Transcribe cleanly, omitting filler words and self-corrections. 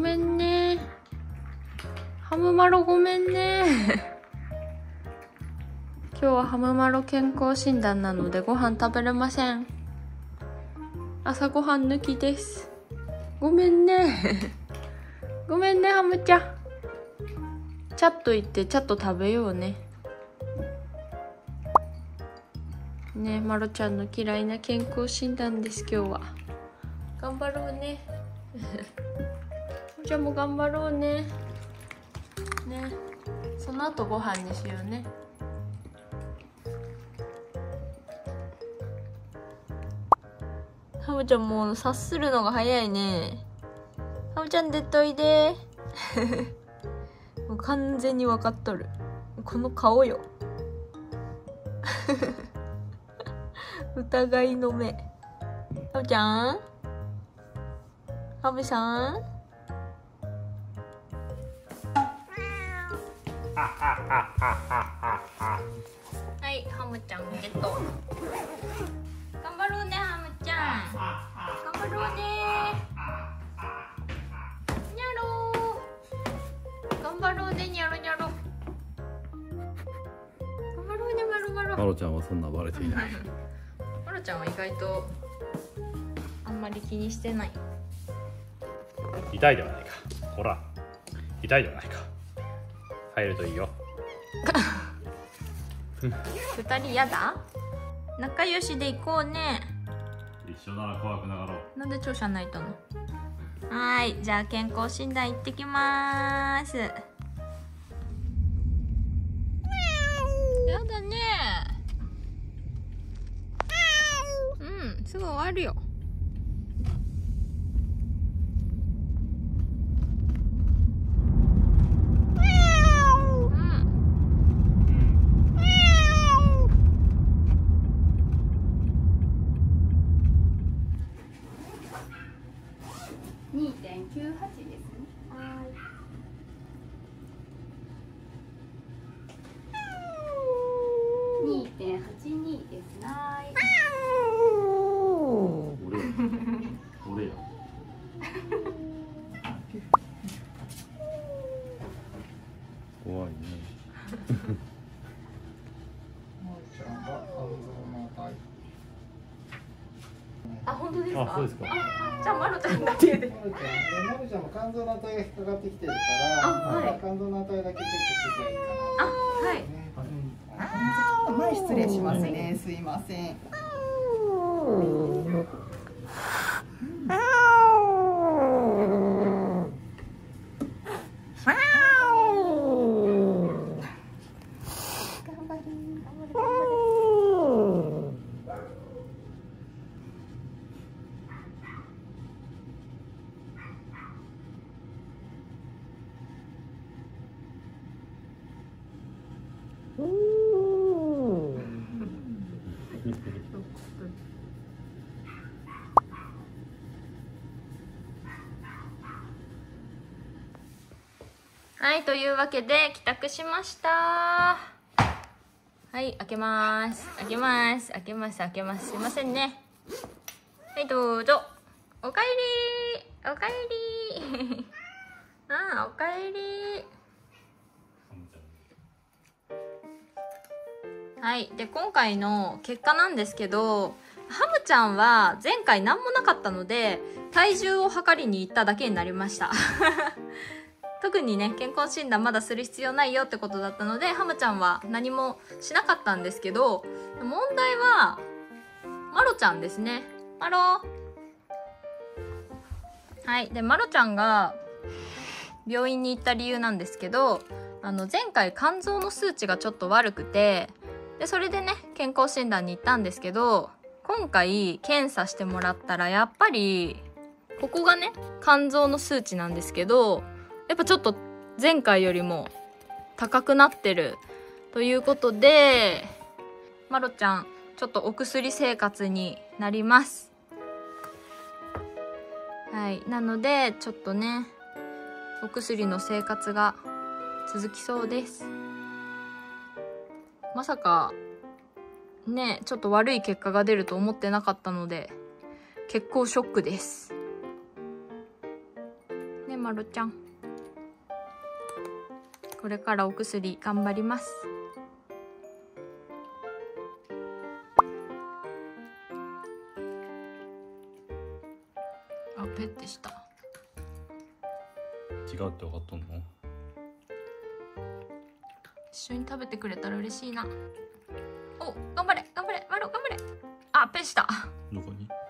めんね。ハムマロごめんね。今日はハムマロ健康診断なのでご飯食べれません。朝ごはん抜きです。ごめんね。ごめんね、ハムちゃん。チャット行ってチャット食べようね。ね、マロちゃんの嫌いな健康診断です、今日は。頑張ろうね。じゃあもう頑張ろうね。ね、その後ご飯にしようね。ハムちゃんもう察するのが早いね。ハムちゃん出といで。もう完全に分かっとる。この顔よ。疑いの目。ハムちゃん、ハムさん。はい、ハムちゃんゲット。頑張ろうね、ハムちゃん。頑張ろうね。にゃろー。頑張ろうね、にゃろにゃろ。頑張ろうね、まろまろ。 マロちゃんはそんなバレていない。 マロちゃんは意外とあんまり気にしてない。 痛いではないか。ほら、痛いではないか。入るといいよ。 二人やだ？仲良しで行こうね。 一緒なら怖くなかろう。 なんで庁舎泣いたの？はーい、じゃあ健康診断行ってきまーす。やだね。うん、すぐ終わるよ。 2.98 ですね。2.82 ですね。 俺や。怖いね。 あ、本当ですか？ あ、そうですか。 じゃあマロちゃんだけで。 マルちゃんも肝臓の値が引っかかってきてるから、 はい、 肝臓の値だけチェックしてきゃいいかな。 あ、はい。 前失礼しますね。すいません。 はい、というわけで帰宅しました。はい、開けます。開けます。開けます。開けます。すいませんね。はい、どうぞ。おかえり。おかえり。ああ、おかえり。はい、で今回の結果なんですけど、ハムちゃんは前回何もなかったので体重を測りに行っただけになりました。特にね、健康診断まだする必要ないよってことだったので、ハムちゃんは何もしなかったんですけど、問題はマロちゃんですね。マロ。はい、でマロちゃんが病院に行った理由なんですけど、前回肝臓の数値がちょっと悪くて、でそれでね健康診断に行ったんですけど、今回検査してもらったらやっぱりここがね肝臓の数値なんですけど、やっぱちょっと前回よりも高くなってるということで、マロちゃんちょっとお薬生活になります。はい、なのでちょっとねお薬の生活が続きそうです。まさかねちょっと悪い結果が出ると思ってなかったので結構ショックですね。マロろちゃん。これからお薬頑張ります。あ、ペッてした。 違うって分かっとんの？ 一緒に食べてくれたら嬉しいな。お、頑張れ頑張れ、マロ頑張れ。あ、ペッした。 どこに？